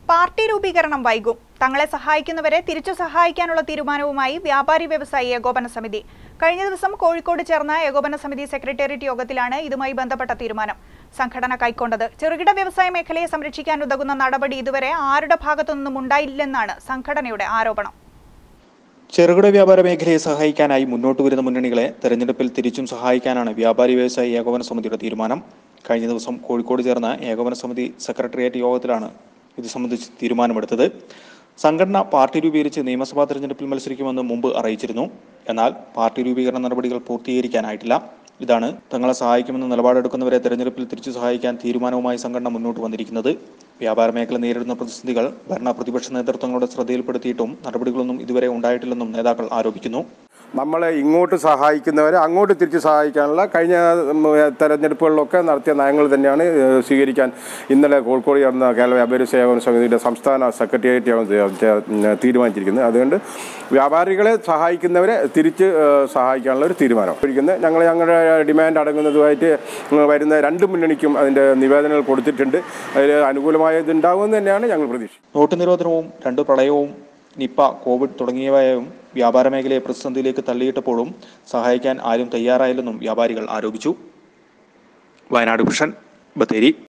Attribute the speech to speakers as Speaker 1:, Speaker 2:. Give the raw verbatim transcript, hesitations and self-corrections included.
Speaker 1: Party രൂപീകരണം വൈകും. തങ്ങളെ സഹായിക്കുന്നവരെ തിരിച്ചു സഹായിക്കാനുള്ള തീരുമാനവുമായി വ്യാപാരി വ്യവസായി ഏകോപന സമിതി. കഴിഞ്ഞ ദിവസം കോഴിക്കോട് ചേർന്ന ഏകോപന സമിതി സെക്രട്ടേറിയറ്റ് യോഗത്തിലാണ് ഇതുമായി ബന്ധപ്പെട്ട തീരുമാനം സംഘടന കൈക്കൊണ്ടത്. ചെറുകിട വ്യവസായ മേഖലയെ സംരക്ഷിക്കാൻ ഉതകുന്ന നടപടി ഇതുവരെ ആരുടെ ഭാഗത്തുനിന്നും ഉണ്ടായില്ലെന്നാണ് സംഘടനയുടെ ആരോപണം.
Speaker 2: ചെറുകിട വ്യാപാര മേഖലയെ സഹായിക്കാനായി മുന്നോട്ട് വരുന്ന മുന്നണികളെ തെരഞ്ഞെടുപ്പിൽ തിരിച്ചും സഹായിക്കാനാണ് വ്യാപാരി വ്യവസായി ഏകോപന സമിതിയുടെ തീരുമാനം. കഴിഞ്ഞ ദിവസം കോഴിക്കോട് ചേർന്ന ഏകോപന സമിതി സെക്രട്ടേറിയറ്റ് യോഗത്തിലാണ് ഇത് സംബന്ധിച്ച് തീരുമാനമെടുത്തത്. സംഘടന പാർട്ടി രൂപീകരിച്ച് നിയമസഭാ തെരഞ്ഞെടുപ്പിൽ മത്സരിക്കുമെന്ന് മുമ്പ് അറിയിച്ചിരുന്നു. എന്നാൽ പാർട്ടി രൂപീകരണ നടപടികൾ പൂർത്തീകരിക്കാനായിട്ടില്ല. ഇതാണ് തങ്ങളെ സഹായിക്കുമെന്ന് നിലപാടെടുക്കുന്നവരെ തെരഞ്ഞെടുപ്പിൽ തിരിച്ചു സഹായിക്കാൻ തീരുമാനവുമായി സംഘടന മുന്നോട്ട് വന്നിരിക്കുന്നത്. വ്യാപാര മേഖല നേരിടുന്ന പ്രതിസന്ധികൾ ഭരണ പ്രതിപക്ഷ നേതൃത്വങ്ങളുടെ ശ്രദ്ധയിൽപ്പെടുത്തിയിട്ടും നടപടികളൊന്നും ഇതുവരെ ഉണ്ടായിട്ടില്ലെന്നും നേതാക്കൾ ആരോപിക്കുന്നു.
Speaker 3: നമ്മളെ ഇങ്ങോട്ട് സഹായിക്കുന്നവരെ അങ്ങോട്ട് തിരിച്ച് സഹായിക്കാനുള്ള കഴിഞ്ഞ തെരഞ്ഞെടുപ്പുകളിലൊക്കെ നടത്തിയ നയങ്ങൾ തന്നെയാണ് സ്വീകരിക്കാൻ ഇന്നലെ കോഴിക്കോട് ചേർന്ന കേരള വ്യാപാരി സേവന സമിതിയുടെ സംസ്ഥാന സെക്രട്ടേറിയറ്റ് യോഗം തീരുമാനിച്ചിരിക്കുന്നത്. അതുകൊണ്ട് വ്യാപാരികളെ സഹായിക്കുന്നവരെ തിരിച്ച് സഹായിക്കാനുള്ള ഒരു തീരുമാനം ഞങ്ങൾ ഞങ്ങളുടെ ഡിമാൻഡ് അടങ്ങുന്നതുമായിട്ട് വരുന്ന രണ്ട് മുന്നണിക്കും അതിൻ്റെ നിവേദനങ്ങൾ കൊടുത്തിട്ടുണ്ട്. അതിൽ അനുകൂലമായ ഇതുണ്ടാകുമെന്ന് തന്നെയാണ് ഞങ്ങൾ പ്രതീക്ഷിക്കുന്നത്.
Speaker 2: നോട്ട് നിരോധനവും രണ്ട് പ്രളയവും നിപ്പ, കോവിഡ് തുടങ്ങിയവയും വ്യാപാര മേഖലയെ പ്രതിസന്ധിയിലേക്ക് തള്ളിയിട്ടപ്പോഴും സഹായിക്കാൻ ആരും തയ്യാറായില്ലെന്നും വ്യാപാരികൾ ആരോപിച്ചു. വയനാട് ഭൂഷൺ, ബത്തേരി.